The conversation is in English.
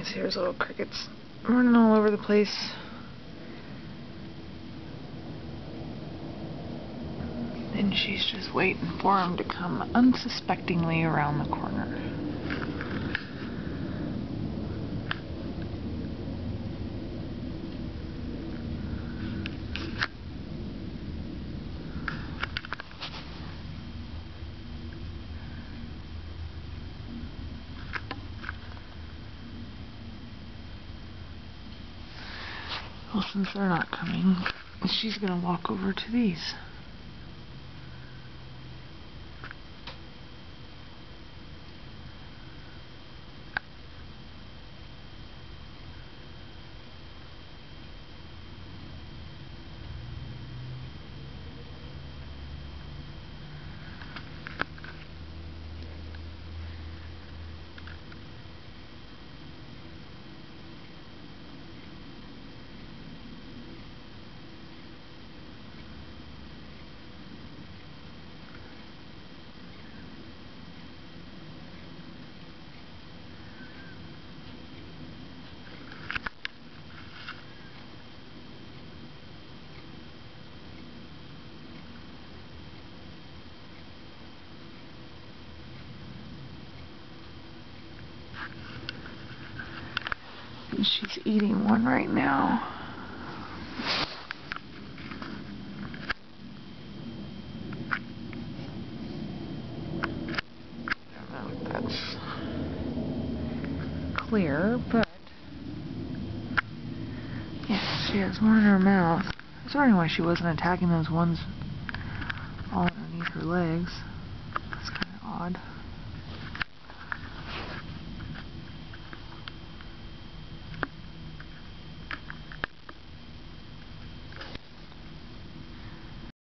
You see there's little crickets running all over the place. And she's just waiting for him to come unsuspectingly around the corner. Well, since they're not coming, she's gonna walk over to these. And she's eating one right now. I don't know if that's clear, but yeah, she has one in her mouth. I was wondering why she wasn't attacking those ones all underneath her legs. That's kind of odd.